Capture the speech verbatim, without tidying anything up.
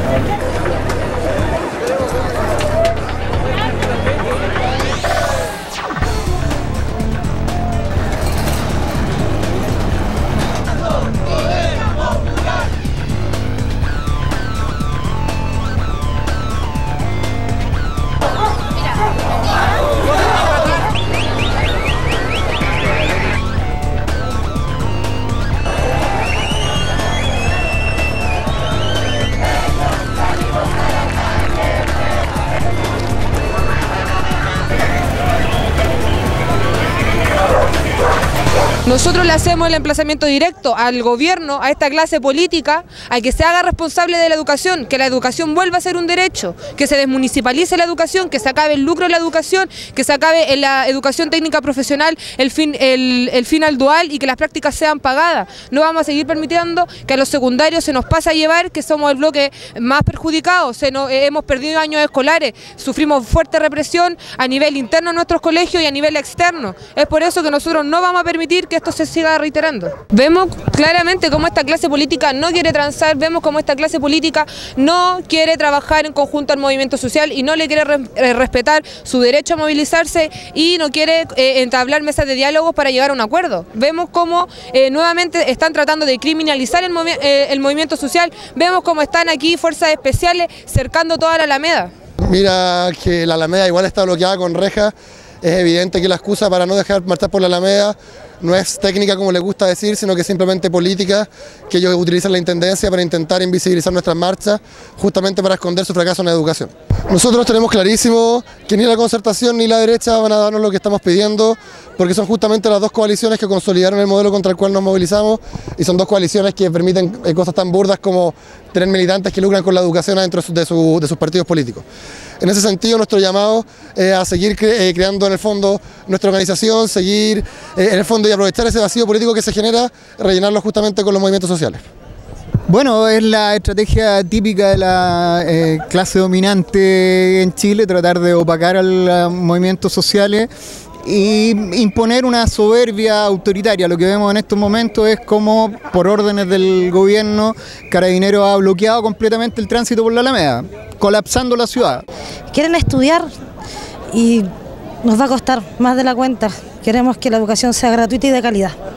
Nosotros le hacemos el emplazamiento directo al gobierno, a esta clase política, a que se haga responsable de la educación, que la educación vuelva a ser un derecho, que se desmunicipalice la educación, que se acabe el lucro de la educación, que se acabe en la educación técnica profesional el fin, el, el final dual y que las prácticas sean pagadas. No vamos a seguir permitiendo que a los secundarios se nos pase a llevar, que somos el bloque más perjudicado, se nos, eh, hemos perdido años escolares, sufrimos fuerte represión a nivel interno en nuestros colegios y a nivel externo. Es por eso que nosotros no vamos a permitir que esto se siga reiterando. Vemos claramente cómo esta clase política no quiere transar, vemos cómo esta clase política no quiere trabajar en conjunto al movimiento social y no le quiere re respetar su derecho a movilizarse y no quiere eh, entablar mesas de diálogos para llegar a un acuerdo. Vemos cómo eh, nuevamente están tratando de criminalizar el, movi eh, el movimiento social, vemos cómo están aquí fuerzas especiales cercando toda la Alameda. Mira que la Alameda igual está bloqueada con rejas. Es evidente que la excusa para no dejar marchar por la Alameda no es técnica como les gusta decir, sino que es simplemente política, que ellos utilizan la intendencia para intentar invisibilizar nuestras marchas, justamente para esconder su fracaso en la educación. Nosotros tenemos clarísimo que ni la concertación ni la derecha van a darnos lo que estamos pidiendo, porque son justamente las dos coaliciones que consolidaron el modelo contra el cual nos movilizamos y son dos coaliciones que permiten cosas tan burdas como tener militantes que lucran con la educación dentro de, su, de sus partidos políticos. En ese sentido, nuestro llamado es a seguir cre eh, creando en el fondo nuestra organización, seguir eh, en el fondo y aprovechar ese vacío político que se genera, rellenarlo justamente con los movimientos sociales. Bueno, es la estrategia típica de la eh, clase dominante en Chile, tratar de opacar a los movimientos sociales y imponer una soberbia autoritaria. Lo que vemos en estos momentos es como, por órdenes del gobierno, Carabineros ha bloqueado completamente el tránsito por la Alameda, colapsando la ciudad. Quieren estudiar y nos va a costar más de la cuenta. Queremos que la educación sea gratuita y de calidad.